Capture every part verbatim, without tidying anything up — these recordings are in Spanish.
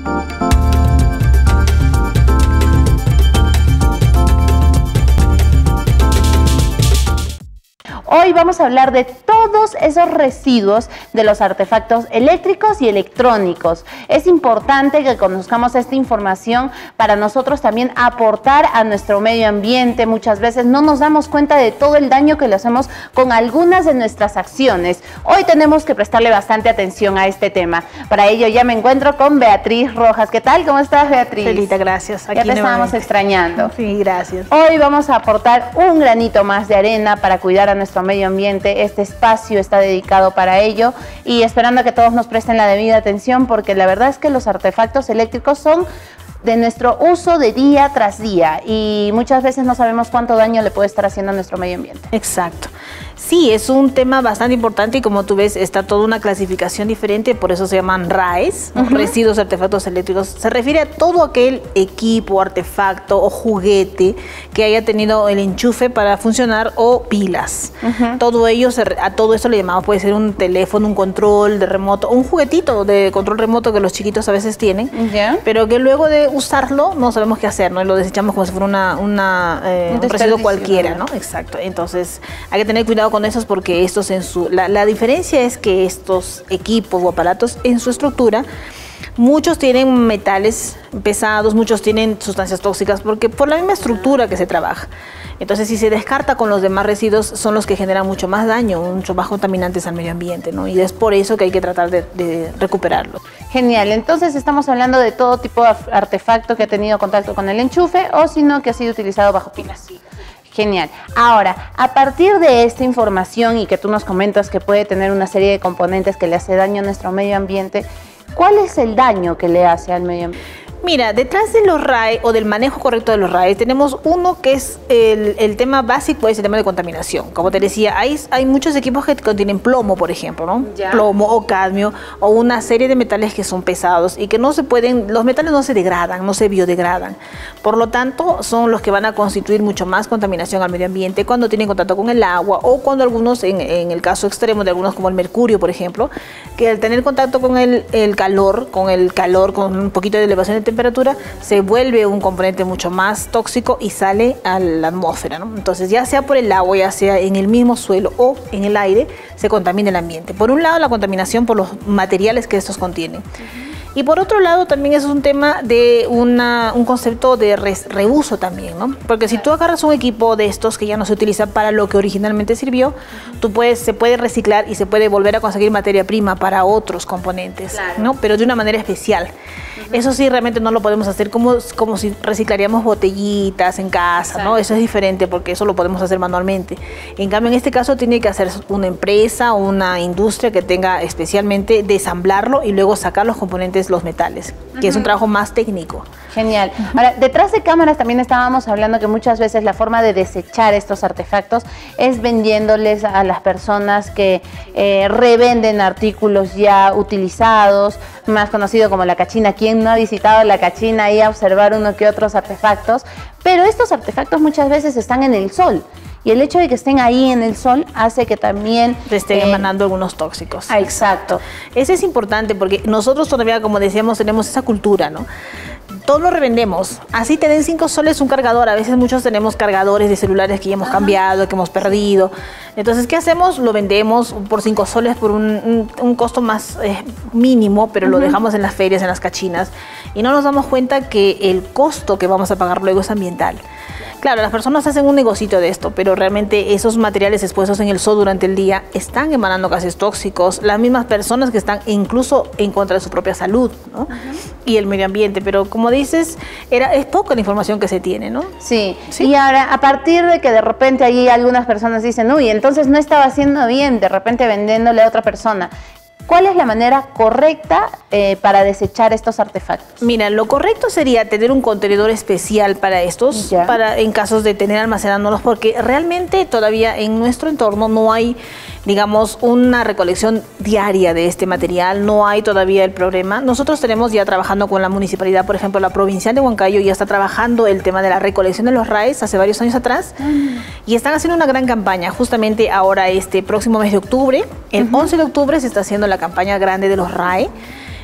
Hoy vamos a hablar de todos esos residuos de los artefactos eléctricos y electrónicos. Es importante que conozcamos esta información para nosotros también aportar a nuestro medio ambiente. Muchas veces no nos damos cuenta de todo el daño que le hacemos con algunas de nuestras acciones. Hoy tenemos que prestarle bastante atención a este tema. Para ello ya me encuentro con Beatriz Rojas. ¿Qué tal? ¿Cómo estás, Beatriz? Felita, gracias. Aquí ya te estábamos extrañando. Sí, gracias. Hoy vamos a aportar un granito más de arena para cuidar a nuestro medio ambiente. Este espacio está dedicado para ello y esperando a que todos nos presten la debida atención, porque la verdad es que los artefactos eléctricos son de nuestro uso de día tras día y muchas veces no sabemos cuánto daño le puede estar haciendo a nuestro medio ambiente. Exacto. Sí, es un tema bastante importante y como tú ves está toda una clasificación diferente, por eso se llaman R A Es, ¿no? Uh-huh. Residuos de artefactos eléctricos. Se refiere a todo aquel equipo, artefacto o juguete que haya tenido el enchufe para funcionar o pilas. Uh-huh. Todo ello, a todo eso le llamamos, puede ser un teléfono, un control de remoto, un juguetito de control remoto que los chiquitos a veces tienen, uh-huh. pero que luego de usarlo no sabemos qué hacer, ¿no? Y lo desechamos como si fuera una, una, eh, un, un residuo cualquiera, ¿no? Exacto. Entonces hay que tener cuidado con esos porque estos en su la, la diferencia es que estos equipos o aparatos en su estructura muchos tienen metales pesados, muchos tienen sustancias tóxicas porque por la misma estructura que se trabaja. Entonces, si se descarta con los demás residuos, son los que generan mucho más daño, mucho más contaminantes al medio ambiente, ¿no? Y es por eso que hay que tratar de, de recuperarlo. Genial. Entonces, estamos hablando de todo tipo de artefacto que ha tenido contacto con el enchufe o si no, que ha sido utilizado bajo pilas. Genial. Ahora, a partir de esta información y que tú nos comentas que puede tener una serie de componentes que le hace daño a nuestro medio ambiente, ¿cuál es el daño que le hace al medio ambiente? Mira, detrás de los R A E o del manejo correcto de los R A E tenemos uno que es el, el tema básico, es el tema de contaminación. Como te decía, hay, hay muchos equipos que contienen plomo, por ejemplo, ¿no? Ya. Plomo o cadmio o una serie de metales que son pesados y que no se pueden, los metales no se degradan, no se biodegradan. Por lo tanto, son los que van a constituir mucho más contaminación al medio ambiente cuando tienen contacto con el agua o cuando algunos, en, en el caso extremo de algunos como el mercurio, por ejemplo, que al tener contacto con el, el calor, con el calor, con un poquito de elevación de temperatura, se vuelve un componente mucho más tóxico y sale a la atmósfera, ¿no? Entonces, ya sea por el agua, ya sea en el mismo suelo o en el aire, se contamina el ambiente. Por un lado, la contaminación por los materiales que estos contienen. Uh-huh. Y por otro lado, también es un tema de una, un concepto de re, reuso también, ¿no? Porque si tú agarras un equipo de estos que ya no se utiliza para lo que originalmente sirvió, tú puedes, se puede reciclar y se puede volver a conseguir materia prima para otros componentes, claro, ¿no? Pero de una manera especial. Uh-huh. Eso sí, realmente no lo podemos hacer como, como si reciclaríamos botellitas en casa, exacto, ¿no? Eso es diferente porque eso lo podemos hacer manualmente. En cambio, en este caso tiene que hacer una empresa o una industria que tenga especialmente de ensamblarlo y luego sacar los componentes, los metales, que uh-huh, es un trabajo más técnico. Genial. Ahora, detrás de cámaras también estábamos hablando que muchas veces la forma de desechar estos artefactos es vendiéndoles a las personas que eh, revenden artículos ya utilizados, más conocido como la cachina. ¿Quién no ha visitado la cachina y a observar uno que otros artefactos? Pero estos artefactos muchas veces están en el sol. Y el hecho de que estén ahí en el sol hace que también te estén eh, emanando algunos tóxicos. Ah, exacto. Ese es importante porque nosotros todavía, como decíamos, tenemos esa cultura, ¿no? Todo lo revendemos. Así te den cinco soles un cargador. A veces muchos tenemos cargadores de celulares que ya hemos ah. cambiado, que hemos perdido. Entonces, ¿qué hacemos? Lo vendemos por cinco soles por un, un, un costo más eh, mínimo, pero uh-huh, lo dejamos en las ferias, en las cachinas. Y no nos damos cuenta que el costo que vamos a pagar luego es ambiental. Claro, las personas hacen un negocito de esto, pero realmente esos materiales expuestos en el sol durante el día están emanando gases tóxicos, las mismas personas que están incluso en contra de su propia salud, ¿no? Uh-huh, y el medio ambiente. Pero como dices, era, es poca la información que se tiene, ¿no? Sí. sí, y ahora a partir de que de repente allí algunas personas dicen, uy, entonces no estaba haciendo bien, de repente vendiéndole a otra persona. ¿Cuál es la manera correcta eh, para desechar estos artefactos? Mira, lo correcto sería tener un contenedor especial para estos, ya, para en casos de tener almacenándolos, porque realmente todavía en nuestro entorno no hay, digamos, una recolección diaria de este material, no hay todavía el problema. Nosotros tenemos ya trabajando con la municipalidad, por ejemplo, la provincial de Huancayo ya está trabajando el tema de la recolección de los R A Es hace varios años atrás, mm, y están haciendo una gran campaña. Justamente ahora, este próximo mes de octubre, el uh-huh, once de octubre se está haciendo la campaña grande de los R A E,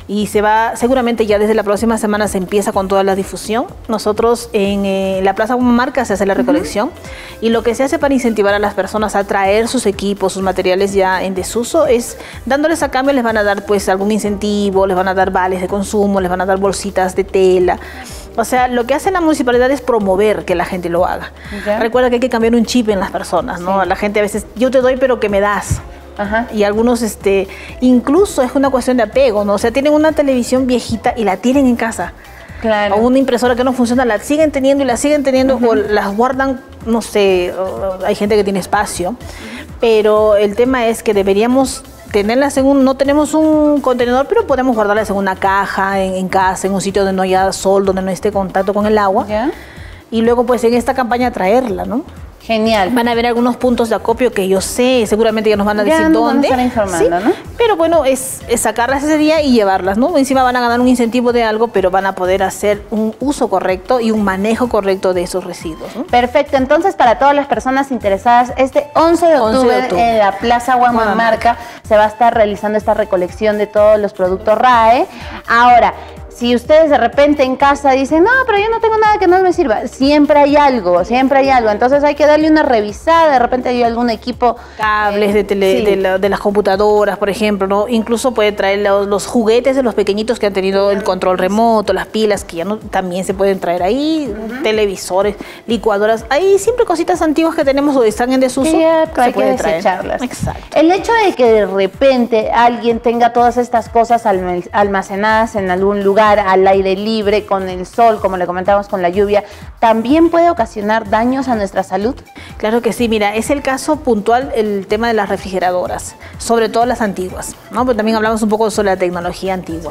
y se va, seguramente ya desde la próxima semana se empieza con toda la difusión. Nosotros en eh, la Plaza Humamarca se hace la recolección uh-huh. y lo que se hace para incentivar a las personas a traer sus equipos, sus materiales ya en desuso es dándoles a cambio, les van a dar pues algún incentivo, les van a dar vales de consumo, les van a dar bolsitas de tela. O sea, lo que hace la municipalidad es promover que la gente lo haga. Okay. Recuerda que hay que cambiar un chip en las personas, ¿no? Sí. La gente a veces, yo te doy pero que me das. Ajá. Y algunos, este, incluso es una cuestión de apego, ¿no? O sea, tienen una televisión viejita y la tienen en casa. Claro. O una impresora que no funciona, la siguen teniendo y la siguen teniendo, uh-huh. o las guardan, no sé, hay gente que tiene espacio. Uh-huh. Pero el tema es que deberíamos tenerlas en un, no tenemos un contenedor, pero podemos guardarlas en una caja, en, en casa, en un sitio donde no haya sol, donde no esté contacto con el agua. ¿Ya? Y luego, pues, en esta campaña traerla, ¿no? Genial. Van a haber algunos puntos de acopio que yo sé, seguramente ya nos van a decir ya dónde. Van a estar informando, sí, ¿no? Pero bueno, es, es sacarlas ese día y llevarlas, ¿no? Encima van a ganar un incentivo de algo, pero van a poder hacer un uso correcto y un manejo correcto de esos residuos, ¿no? Perfecto. Entonces, para todas las personas interesadas, este once de octubre en la Plaza Humamarca se va a estar realizando esta recolección de todos los productos R A E. Ahora, si ustedes de repente en casa dicen, no, pero yo no tengo nada que no me sirva, siempre hay algo, siempre hay algo. Entonces hay que darle una revisada, de repente hay algún equipo. Cables eh, de, tele, sí. de, la, de las computadoras, por ejemplo, ¿no? Incluso puede traer los, los juguetes de los pequeñitos que han tenido el control remoto, las pilas, que ya no, también se pueden traer ahí, uh-huh. televisores, licuadoras. Hay siempre cositas antiguas que tenemos o están en desuso. Sí, ya, se hay puede que desecharlas. Exacto. El hecho de que de repente alguien tenga todas estas cosas almacenadas en algún lugar, al aire libre, con el sol, como le comentamos, con la lluvia, ¿también puede ocasionar daños a nuestra salud? Claro que sí, mira, es el caso puntual el tema de las refrigeradoras, sobre todo las antiguas, ¿no? Pero también hablamos un poco sobre la tecnología antigua.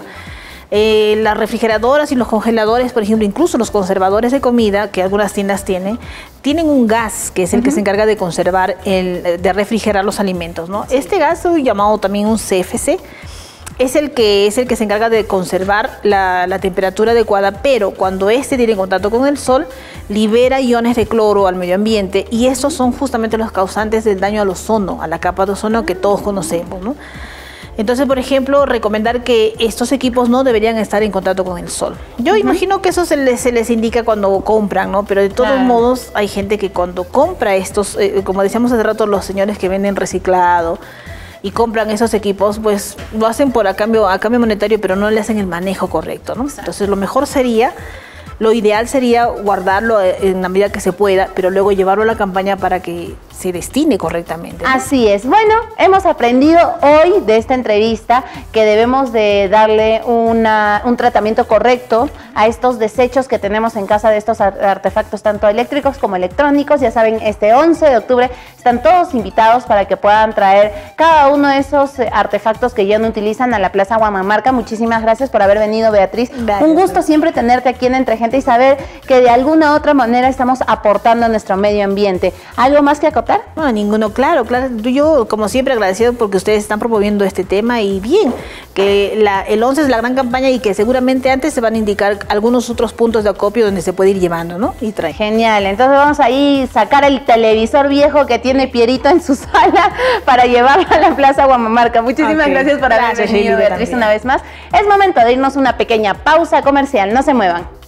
Eh, las refrigeradoras y los congeladores, por ejemplo, incluso los conservadores de comida, que algunas tiendas tienen, tienen un gas que es el uh-huh. que se encarga de conservar, el, de refrigerar los alimentos, ¿no? Sí. Este gas, llamado también un C F C, es el que es el que se encarga de conservar la, la temperatura adecuada, pero cuando este tiene contacto con el sol, libera iones de cloro al medio ambiente y estos son justamente los causantes del daño al ozono, a la capa de ozono que todos conocemos, ¿no? Entonces, por ejemplo, recomendar que estos equipos no deberían estar en contacto con el sol. Yo uh-huh. imagino que eso se les, se les indica cuando compran, ¿no? Pero de todos claro. modos hay gente que cuando compra estos, eh, como decíamos hace rato, los señores que venden reciclado, y compran esos equipos, pues lo hacen por a cambio, a cambio monetario, pero no le hacen el manejo correcto, ¿no? Entonces lo mejor sería, lo ideal sería guardarlo en la medida que se pueda, pero luego llevarlo a la campaña para que se destine correctamente, ¿no? Así es. Bueno, hemos aprendido hoy de esta entrevista que debemos de darle una, un tratamiento correcto a estos desechos que tenemos en casa de estos artefactos tanto eléctricos como electrónicos. Ya saben, este once de octubre están todos invitados para que puedan traer cada uno de esos artefactos que ya no utilizan a la Plaza Humamarca. Muchísimas gracias por haber venido, Beatriz. Gracias. Un gusto siempre tenerte aquí en Entre Gente y saber que de alguna u otra manera estamos aportando a nuestro medio ambiente. ¿Algo más que acotar? No, ninguno, claro, claro. Yo, como siempre, agradecido porque ustedes están promoviendo este tema y bien, que la, el once es la gran campaña y que seguramente antes se van a indicar algunos otros puntos de acopio donde se puede ir llevando, ¿no? Y trae. Genial, entonces vamos a ir sacar el televisor viejo que tiene Pierito en su sala para llevarlo a la Plaza Humamarca. Muchísimas okay. gracias por haber venido, Beatriz, una vez más. Es momento de irnos a una pequeña pausa comercial, no se muevan.